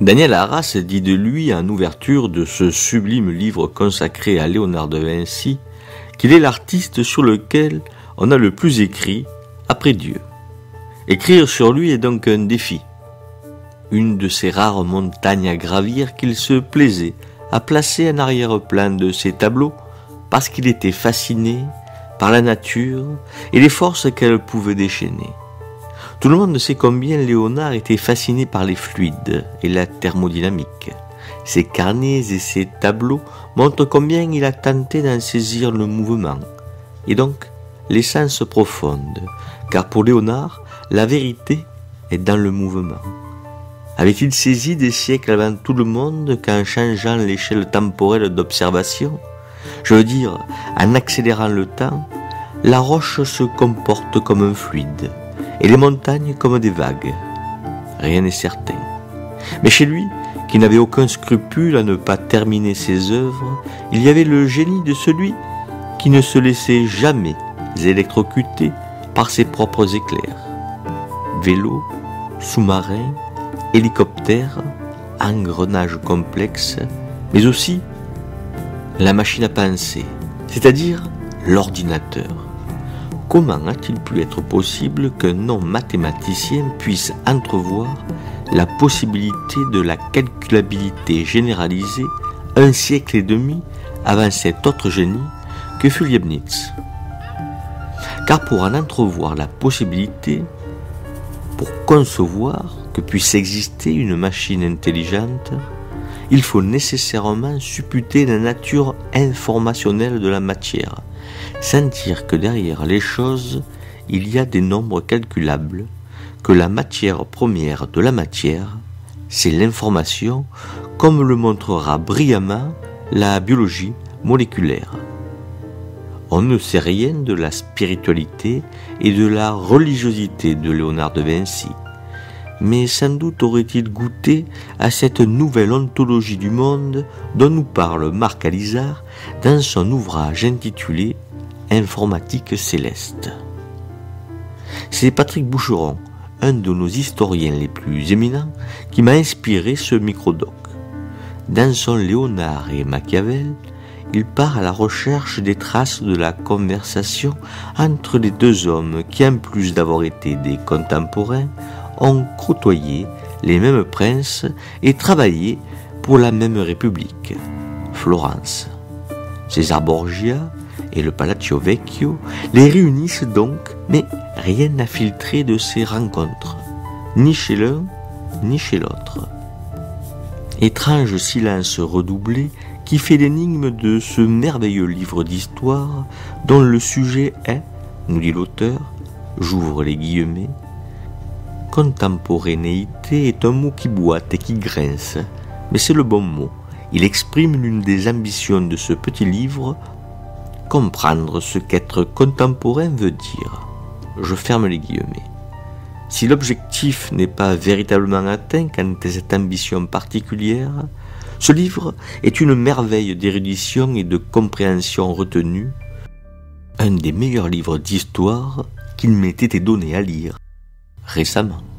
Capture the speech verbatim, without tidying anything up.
Daniel Arras dit de lui en ouverture de ce sublime livre consacré à Léonard de Vinci qu'il est l'artiste sur lequel on a le plus écrit après Dieu. Écrire sur lui est donc un défi, une de ces rares montagnes à gravir qu'il se plaisait à placer en arrière-plan de ses tableaux parce qu'il était fasciné par la nature et les forces qu'elle pouvait déchaîner. Tout le monde sait combien Léonard était fasciné par les fluides et la thermodynamique. Ses carnets et ses tableaux montrent combien il a tenté d'en saisir le mouvement, et donc l'essence profonde, car pour Léonard, la vérité est dans le mouvement. Avait-il saisi des siècles avant tout le monde qu'en changeant l'échelle temporelle d'observation, je veux dire en accélérant le temps, la roche se comporte comme un fluide, et les montagnes comme des vagues? Rien n'est certain. Mais chez lui, qui n'avait aucun scrupule à ne pas terminer ses œuvres, il y avait le génie de celui qui ne se laissait jamais électrocuter par ses propres éclairs. Vélo, sous-marin, hélicoptère, engrenage complexe, mais aussi la machine à penser, c'est-à-dire l'ordinateur. Comment a-t-il pu être possible qu'un non-mathématicien puisse entrevoir la possibilité de la calculabilité généralisée un siècle et demi avant cet autre génie que fut Leibniz? Car pour en entrevoir la possibilité, pour concevoir que puisse exister une machine intelligente, il faut nécessairement supputer la nature informationnelle de la matière, sentir que derrière les choses, il y a des nombres calculables, que la matière première de la matière, c'est l'information, comme le montrera brillamment la biologie moléculaire. On ne sait rien de la spiritualité et de la religiosité de Léonard de Vinci, mais sans doute aurait-il goûté à cette nouvelle ontologie du monde dont nous parle Marc Alizard dans son ouvrage intitulé « Informatique céleste ». C'est Patrick Boucheron, un de nos historiens les plus éminents, qui m'a inspiré ce microdoc. Dans son Léonard et Machiavel, il part à la recherche des traces de la conversation entre les deux hommes qui, en plus d'avoir été des contemporains, ont côtoyé les mêmes princes et travaillé pour la même république, Florence. César Borgia et le Palazzo Vecchio les réunissent donc, mais rien n'a filtré de ces rencontres, ni chez l'un, ni chez l'autre. Étrange silence redoublé qui fait l'énigme de ce merveilleux livre d'histoire dont le sujet est, nous dit l'auteur, j'ouvre les guillemets, contemporanéité est un mot qui boite et qui grince, mais c'est le bon mot. Il exprime l'une des ambitions de ce petit livre, comprendre ce qu'être contemporain veut dire. Je ferme les guillemets. Si l'objectif n'est pas véritablement atteint quant à cette ambition particulière, ce livre est une merveille d'érudition et de compréhension retenue, un des meilleurs livres d'histoire qu'il m'ait été donné à lire récemment.